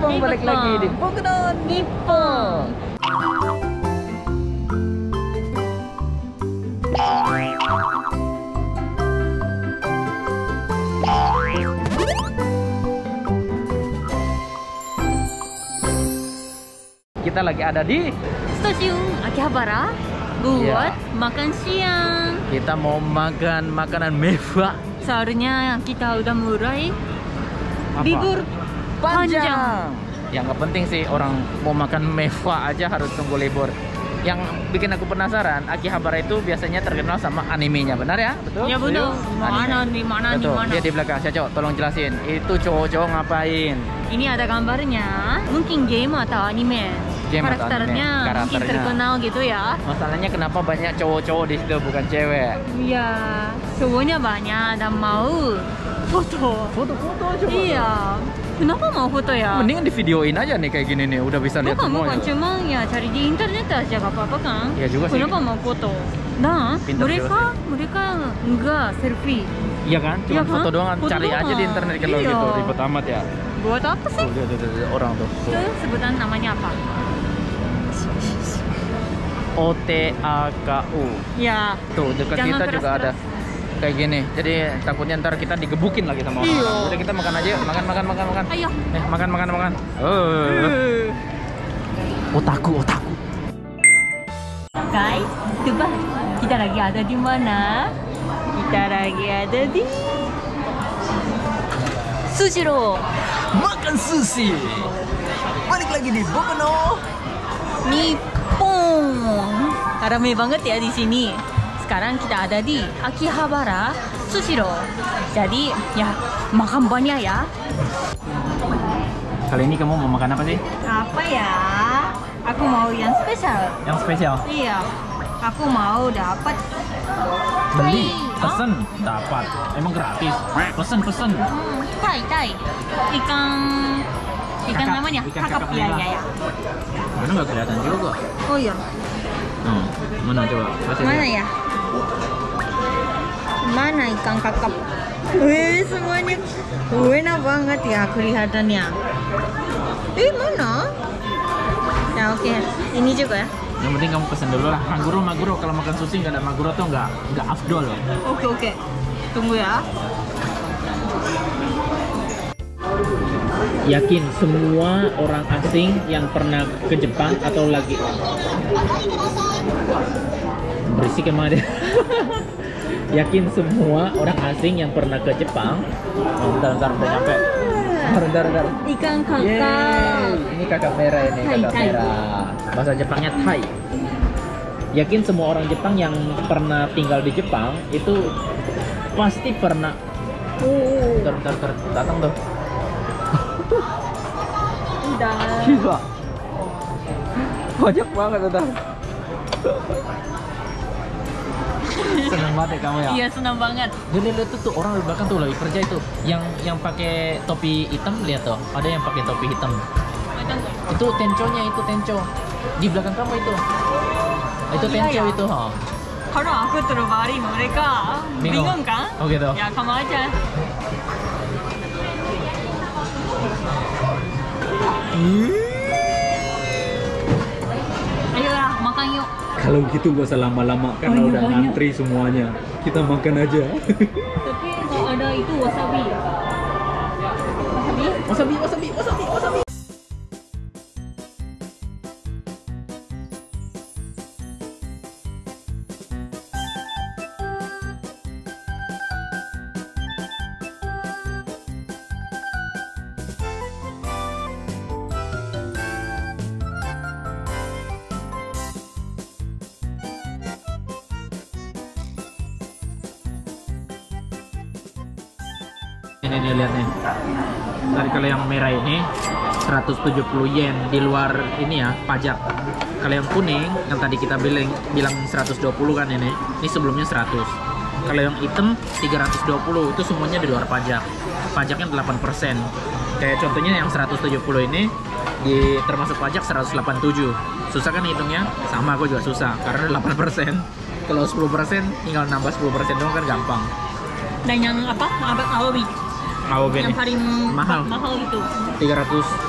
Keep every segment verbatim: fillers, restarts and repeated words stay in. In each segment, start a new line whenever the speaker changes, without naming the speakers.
Nippon balik lagi di Boku no Nippon. Kita lagi ada di
stasiun Akihabara buat
Ya.
makan siang.
Kita mau makan makanan mewah.
Seharusnya kita udah mulai
Apa?
libur
Panjang.
panjang.
Yang nggak penting sih orang mau makan mewah aja harus tunggu libur. Yang bikin aku penasaran, Akihabara itu biasanya terkenal sama animenya, benar ya? Betul?
Ya benar.
Setuju?
Mana
Anime.
di mana di
Betul.
mana?
Dia di belakang. Saya cowok, tolong jelasin. Itu cowok-cowok ngapain?
Ini ada gambarnya. Mungkin game atau anime.
Game atau
Karakternya
anime.
mungkin
Karakternya.
terkenal gitu ya.
Masalahnya kenapa banyak cowok-cowok di situ bukan cewek?
Iya, cowoknya banyak dan mau foto.
Foto-foto coba.
Iya. Kenapa mau foto ya?
Mendingan di videoin aja nih kayak gini nih, udah bisa lihat
Bukan,
semua.
bukan.
ya.
Cuma ya cari di internet aja gak apa-apa kan?
Iya juga sih.
Kenapa mau foto? Nah,
Pintar
mereka
juga
mereka enggak selfie.
Iya kan? Cuma
Iya kan?
foto doang,
Foto
cari aja
doang.
di internet kalau
Iya.
gitu, ribet amat ya.
Buat apa sih?
Tuh, lihat, lihat, lihat, orang tuh. tuh.
Itu sebutan namanya apa?
O T A K U.
Ya.
Tuh, dekat
Jangan
kita juga ada.
keras-keras.
Kayak gini. Jadi takutnya ntar kita digebukin lagi sama orang.
Iya.
Udah kita makan aja, yuk. makan makan makan makan.
Ayo.
Eh, makan makan makan. Oh. Otaku, otaku.
Guys, coba kita lagi ada di mana? Kita lagi ada di Sushiro
Makan sushi. Balik lagi di Boku no
Nippon. Ramai banget ya di sini. Sekarang kita ada di Akihabara Sushiro. Jadi ya makan banyak ya.
Kali ini kamu mau makan apa sih?
Apa ya? Aku mau yang spesial.
Yang spesial.
Iya. Aku mau dapat
Beli,
Hah?
pesen, dapat. Emang gratis. Pesen, pesen.
Hmm, tai tai. Ikan ikan
Kakap.
namanya
Ikan
kakap
kakap
ya
merah.
ya ya.
Mana nggak kelihatan juga.
Oh iya.
Hmm, mana coba? Kasih
Mana
lihat.
ya? Mana ikan kakap? Wih, semuanya enak banget ya kelihatannya. Eh, mana? Ya oke, ini juga ya.
Yang penting kamu pesen dulu lah. Maguro, maguro. Kalau makan sushi nggak ada maguro tuh nggak nggak afdol.
Oke oke. Tunggu ya.
Yakin semua orang asing yang pernah ke Jepang atau lagi berisik emang dia. Yakin semua orang asing yang pernah ke Jepang. Oh, bentar, bentar, udah nyampe. Bentar, bentar, bentar.
Ikan kakap.
Yeay, ini kakap merah ini,
Thai,
kakap
Thai.
merah. Bahasa Jepangnya Thai. Yakin semua orang Jepang yang pernah tinggal di Jepang itu pasti pernah. Uh, bentar, bentar, bentar. Datang tuh.
Udah.
Gila. Banyak banget udah. Seneng banget ya kamu ya.
Iya senang banget.
Jadi lihat tuh, tuh orang di belakang tuh lagi kerja itu. Yang yang pakai topi hitam lihat tuh. Ada yang pakai topi hitam. Itu tenconya itu tenco. Di belakang kamu itu. Itu
Iya,
tenco
ya.
itu, ha.
Kalau aku terbalik mereka
Bingung.
bingung kan?
Oh gitu.
Ya kamu aja. Ayolah makan yuk.
Kalau gitu gak usah lama-lama karena
Banyak,
udah
banyak.
ngantri semuanya. Kita makan aja.
Tapi kalau ada itu wasabi. Wasabi?
Wasabi, wasabi, wasabi, wasabi. Ini nih lihat nih. Tadi kalau yang merah ini seratus tujuh puluh yen di luar ini ya pajak. Kalau yang kuning yang tadi kita bilang bilang seratus dua puluh kan ini. Ini sebelumnya seratus. Kalau yang hitam tiga ratus dua puluh itu semuanya di luar pajak. Pajaknya delapan persen. Kayak contohnya yang seratus tujuh puluh ini di termasuk pajak seratus delapan puluh tujuh. Susah kan hitungnya? Sama aku juga susah karena delapan persen. Kalau sepuluh persen tinggal nambah sepuluh persen doang kan gampang.
Dan yang apa? Abad awabi.
Awabi
Yang
nih.
paling
Mahal.
mahal itu.
tiga ratus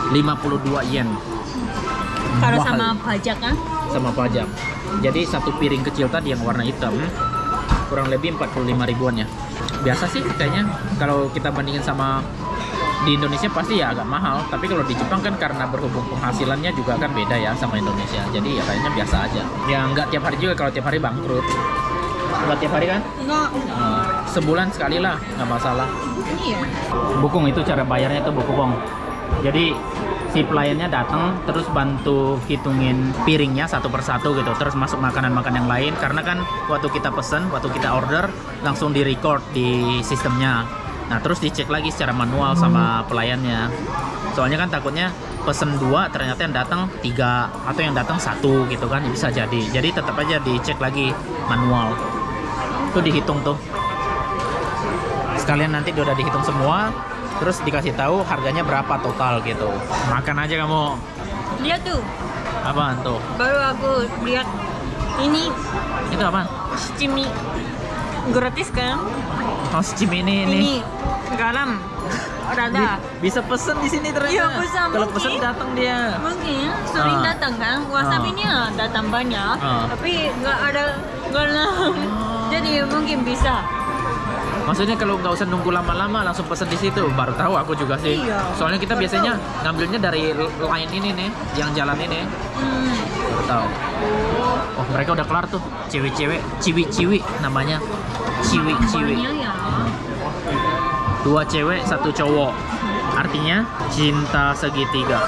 lima puluh dua yen.
Kalau
Mahal.
sama pajak kan?
Sama pajak. Jadi satu piring kecil tadi yang warna hitam kurang lebih empat puluh lima ribuan ya. Biasa sih kayaknya kalau kita bandingin sama di Indonesia pasti ya agak mahal, tapi kalau di Jepang kan karena berhubung penghasilannya juga kan beda ya sama Indonesia, jadi ya kayaknya biasa aja. Ya nggak tiap hari juga, kalau tiap hari bangkrut. Nggak tiap hari kan?
Enggak.
Nah, sebulan sekali lah, nggak masalah.
Iya.
Bukung itu cara bayarnya tuh bukung. Jadi si pelayannya datang terus bantu hitungin piringnya satu persatu gitu, terus masuk makanan-makan yang lain, karena kan waktu kita pesen, waktu kita order langsung di record di sistemnya. Nah terus dicek lagi secara manual sama pelayannya. Soalnya kan takutnya pesen dua ternyata yang datang tiga atau yang datang satu gitu kan, bisa jadi. Jadi tetap aja dicek lagi manual. Itu dihitung tuh. Sekalian nanti udah dihitung semua, terus dikasih tahu harganya berapa total gitu. Makan aja kamu.
Lihat tuh.
Apaan tuh?
Baru aku lihat ini
Itu apaan?
shichimi. Gratis kan?
Oh, shichimi ini ini.
Ini garam. Rada.
Bi- bisa pesen di sini ternyata.
Iya, bisa,
Kalau
mungkin.
pesen datang dia.
Mungkin sering
Ah.
datang kan, wasabinya datang banyak,
Ah.
tapi nggak ada garam. Jadi mungkin bisa.
Maksudnya kalau nggak usah nunggu lama-lama langsung pesen di situ, baru tahu aku juga sih.
Iya.
Soalnya kita
Baru
biasanya ngambilnya dari line ini nih, yang jalan ini.
Hmm.
Baru tahu. Oh, mereka udah kelar tuh. Cewek-cewek, ciwi-ciwi namanya. Ciwi-ciwi.
Banyak ya.
Dua cewek, satu cowok. Artinya cinta segitiga.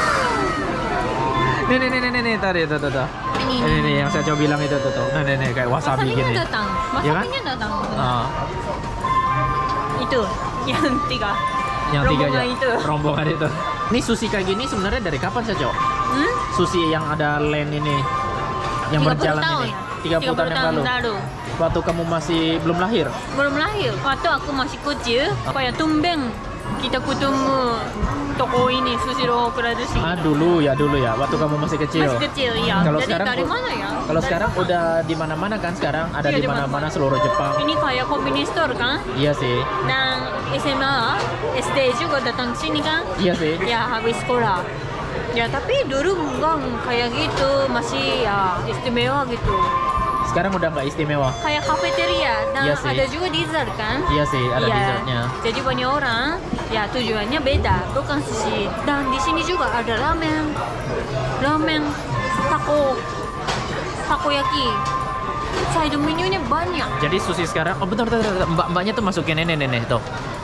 Nih nih nih nih nih tadi tuh tuh tuh.
Ini.
Ini nih yang saya coba bilang itu tuh tuh. Nah, nih nih kayak wasabi
Wasabinya
gini.
datang,
Iya kan?
wasabinya datang.
Ah,
Itu yang tiga.
yang tiga aja.
Rombongan itu.
Rombongan itu. Ini sushi kayak gini sebenarnya dari kapan sih, Cok?
Hmm?
Sushi yang ada land ini, yang
tiga puluh
berjalan
tahun.
ini. tiga puluh tahun yang lalu. Waktu kamu masih belum lahir.
Belum lahir. Waktu aku masih kecil, kayak tumbeng kita ketemu toko ini Sushiro Kuradushi.
Ah, dulu ya, dulu ya. Waktu kamu masih kecil.
Masih kecil, iya.
Kalau
Jadi
sekarang
dari
kok-
mana ya?
Kalau
Dari
sekarang
kapan?
udah di mana-mana kan sekarang, ada
Iya,
di
di
mana-mana
mana-mana.
seluruh Jepang.
Ini kayak convenience store kan?
Iya sih.
Dan S M A, S D juga datang ke sini kan?
Iya sih.
Ya habis sekolah. Ya tapi dulu enggak kayak gitu, masih ya istimewa gitu.
Sekarang udah nggak istimewa.
Kayak kafeteria dan
Iya sih.
ada juga dessert kan?
Iya sih, ada
Iya.
dessertnya.
Jadi banyak orang ya tujuannya beda, bukan sushi. Dan di sini juga ada ramen, ramen, taco, takoyaki. Side menunya banyak.
Jadi sushi sekarang, oh bentar, bentar, bentar. Mbak-mbaknya tuh masukin ini, nih, nih, tuh.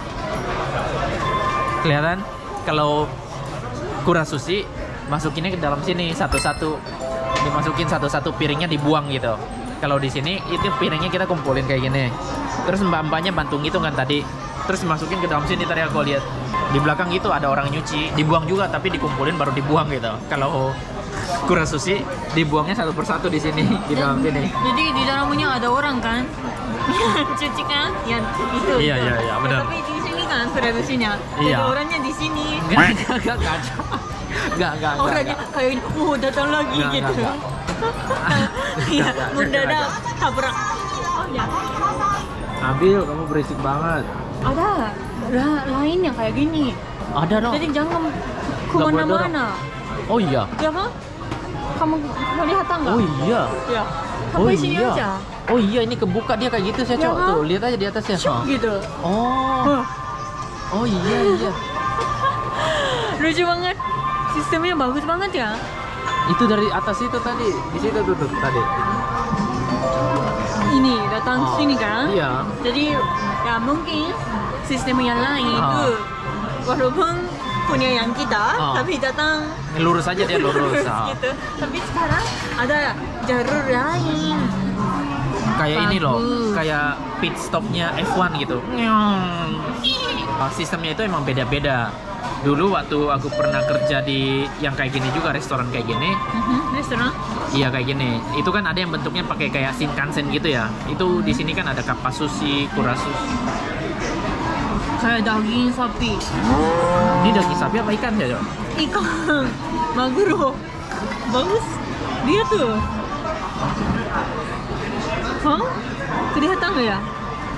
Kelihatan? Kalau kura sushi, masukinnya ke dalam sini satu-satu. Dimasukin satu-satu, piringnya dibuang gitu. Kalau di sini, itu piringnya kita kumpulin kayak gini. Terus mbak-mbaknya bantu ngitung kan tadi. Terus masukin ke dalam sini tadi aku lihat. Di belakang itu ada orang nyuci, dibuang juga tapi dikumpulin baru dibuang gitu. Kalau kura sushi dibuangnya satu persatu di sini, di dalam sini.
Jadi di dalamnya ada orang kan? Yang cuci kan? Yang itu.
Iya,
itu.
iya, iya, benar.
Tapi di sini kan produksinya.
Iya.
Jadi orangnya di sini.
Enggak, enggak, enggak, enggak. Enggak, enggak, enggak.
Orangnya kayak ini, oh datang lagi
Enggak,
gitu.
enggak,
Iya,
Enggak, enggak.
mendadak tabrak. Oh ya.
Ambil, kamu berisik banget.
Ada la- lain yang kayak gini.
Ada dong.
Jadi jangan
Nggak boleh
kemana-mana.
Oh iya.
Ya kan? Kamu melihat nggak?
Oh iya.
Ya.
Oh
Sampai sini
iya.
aja.
Oh iya, ini kebuka dia kayak gitu sih,
Ya
Cok.
kan?
Tuh, lihat aja di atasnya.
Cuk
Hah.
gitu.
Oh.
Wah,
Oh iya, iya.
lucu banget. Sistemnya bagus banget ya.
Itu dari atas itu tadi. Di situ tuh, tuh tadi.
Ini datang
Oh,
sini kan?
iya.
Jadi ya mungkin sistem yang lain
Ah.
itu walaupun punya yang kita,
Ah.
tapi datang
Lurus aja dia lurus.
lurus
Ah.
gitu. Tapi sekarang ada jalur lain.
Kayak ini loh,
Bagus.
kayak pit stopnya F satu gitu. Nyong. Ah, sistemnya itu emang beda-beda. Dulu waktu aku pernah kerja di yang kayak gini juga, restoran kayak gini.
Mhm, restoran.
Iya kayak gini. Itu kan ada yang bentuknya pakai kayak Shinkansen gitu ya. Itu di sini kan ada kappa sushi, kura sushi.
Kayak daging sapi,
Ini daging sapi apa ikan ya, Cok?
ikan, maguro. Bagus. Dia tuh. Hah? Kelihatan nggak ya?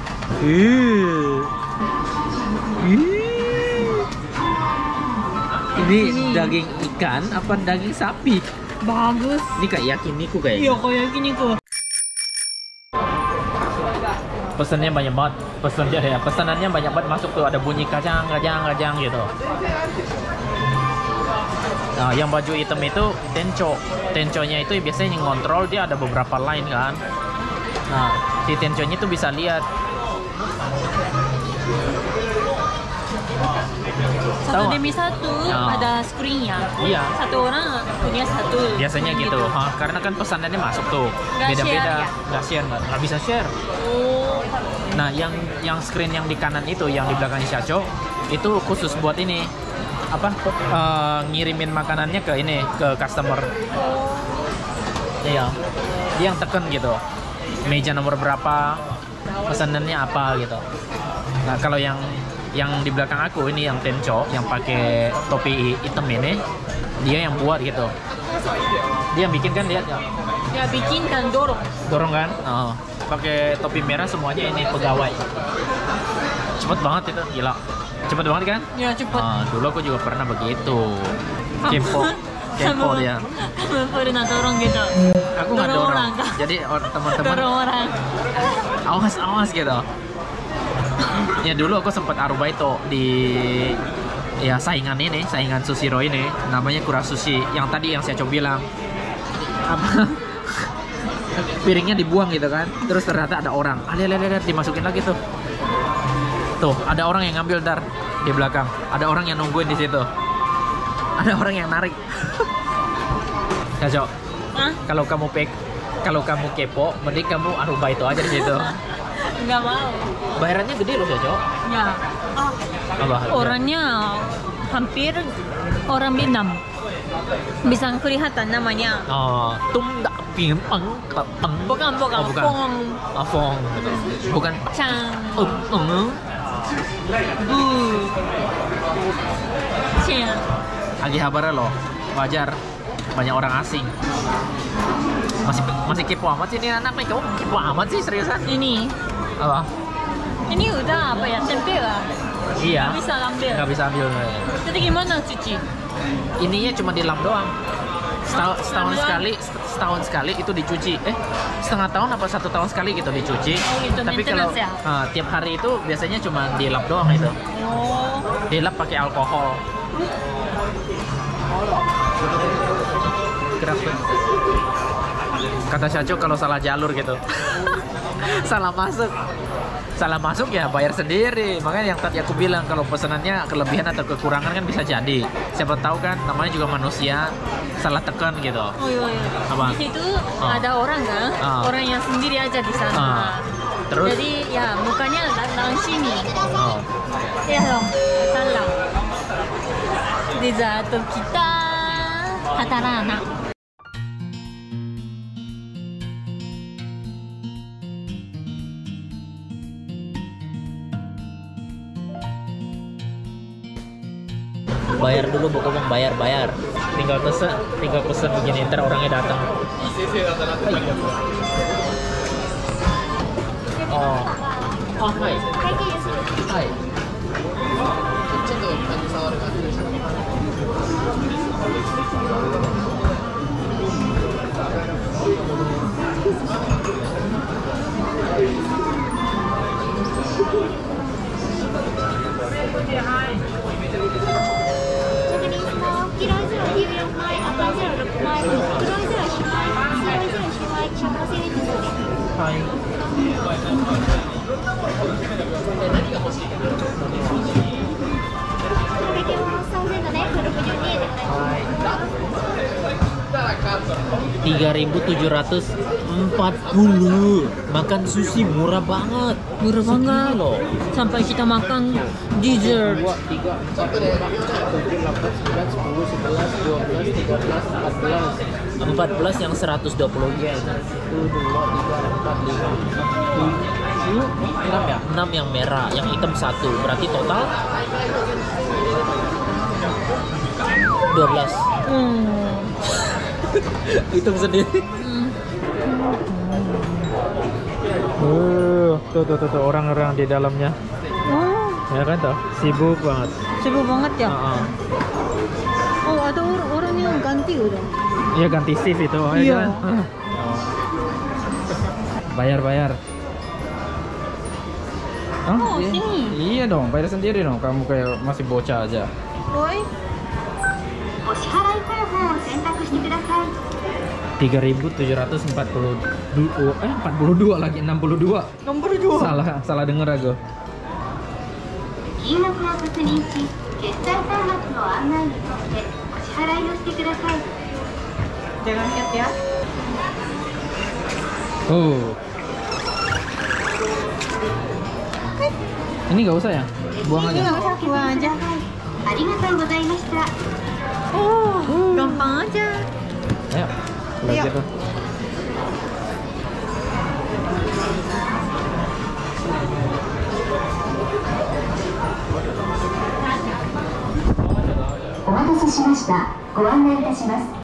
Ih. Ih. Ini,
Ini.
daging ikan apa daging sapi?
Bagus.
Ini kayak yakiniku kayaknya.
Iya, kayak yakiniku.
Pesannya banyak banget. Pesan dia ya. Pesanannya banyak banget masuk tuh. Ada bunyi kacang, kacang, kacang gitu. Nah, yang baju hitam itu tenco. Tenconya itu biasanya yang ngontrol, dia ada beberapa line kan. Nah, si tenconya itu bisa lihat.
Satu
Tahu
demi satu
Ya.
ada screennya.
Iya.
Satu orang punya satu.
Biasanya gitu. Hah, karena kan pesanannya masuk tuh.
Nggak
Beda-beda.
share ya?
Nggak share, nggak nggak bisa share.
Oh.
Nah, yang yang screen yang di kanan itu, yang di belakang Shacho, itu khusus buat ini. Apa? eh, ngirimin makanannya ke ini, ke customer. Iya. Dia yang tekan gitu. Meja nomor berapa, pesanannya apa gitu. Nah, kalau yang yang di belakang aku ini yang tenco, yang pakai topi hitam ini, dia yang buat gitu. Dia yang bikin kan, lihat ya.
Ya bikin dan dorong.
Dorong kan? Oh. Pakai topi merah semuanya ini pegawai. Cepet banget itu, gila. Cepet banget kan?
Ya cepat.
Ah, dulu aku juga pernah begitu. Kepo, kepo dia.
Kamu pernah dorong gitu?
Aku nggak
Dorong
dorong.
orang, kah?
Jadi or- teman-teman
Dorong orang.
awas awas gitu. Ya dulu aku sempat arubaito di ya saingan ini, saingan Sushiro ini, namanya Kura Sushi. Yang tadi yang saya coba bilang apa? Piringnya dibuang gitu kan, terus ternyata ada orang. Ada ada ada dimasukin lagi tuh. Tuh, ada orang yang ngambil dar di belakang. Ada orang yang nungguin di situ. Ada orang yang narik. Kacau.
Hah?
Kalau kamu pek, kalau kamu kepo, mending kamu arubaito aja di situ.
Nggak mau.
Bayarannya gede loh, Cok.
Ya. Ah,
Apa?
orangnya hampir orang Vietnam. Bisa kelihatan namanya.
Oh, tum da ping peng peng.
Bukan, bukan.
Oh, bukan.
Fong.
Ah, Fong. Bukan.
Chang.
Um, um.
Bu. Chang.
Akihabara loh. Wajar. Banyak orang asing. Masih masih kepo amat sih ini anak nih. Kamu kepo amat sih seriusan?
Ini.
Apa?
Ini udah apa ya? Tempera.
Iya.
Nggak bisa ambil.
Nggak bisa ambil.
Jadi gimana cuci?
Ininya cuma di lap doang. Setahun, setahun
Lap doang?
sekali, setahun sekali itu dicuci. Eh, setengah tahun apa satu tahun sekali gitu dicuci.
Oh, gitu,
Tapi kalau
maintenance ya?
ah, tiap hari itu biasanya cuma di lap doang itu.
Oh.
Dilap pakai alkohol. Keras tuh. Kata Shacho kalau salah jalur gitu. Salah masuk. Salah masuk ya bayar sendiri. Makanya yang tadi aku bilang kalau pesanannya kelebihan atau kekurangan kan bisa jadi. Siapa tahu kan namanya juga manusia, salah tekan gitu.
Oh iya, iya.
Apa?
Di situ
Oh.
ada orang kan,
Ah.
orang yang sendiri aja di sana.
Ah. Terus?
Jadi ya mukanya datang sini.
Oh.
Ya dong, salah. Di jatuh kita hatarana.
Bayar dulu buku bang, bayar bayar. Tinggal pesen, tinggal pesen begini ntar orangnya datang. Oh. Oh, hai. Hai. Hai. tiga ribu tujuh ratus empat puluh. Makan sushi murah banget.
Murah banget.
Loh.
Sampai kita makan dessert.
empat belas yang seratus dua puluh yen. enam ya? enam yang merah, yang hitam satu. Berarti total dua belas.
Hmm.
Hitung sendiri.
Hmm.
Uh, tuh, tuh, tuh, tuh, orang-orang di dalamnya.
Oh,
Ya kan tuh, sibuk banget.
sibuk banget ya.
Uh-uh.
ganti udah.
Iya ganti shift itu. Ayo
Iya.
jalan. Ah. Bayar bayar. Hah?
Oh,
Iya.
sini.
Iya dong, bayar sendiri dong. Kamu kayak masih bocah aja.
Boy.
tiga ribu tujuh ratus empat puluh dua eh empat puluh dua lagi enam puluh dua.
enam puluh dua.
Salah salah denger aku.
Jangan lihat ya.
Oh. Ini nggak usah ya? Buang aja.
Nggak usah, buang aja. Oh, gampang aja.
Ayo, belajar
Ayo.
tuh.
O待たせしました。ご案内いたします。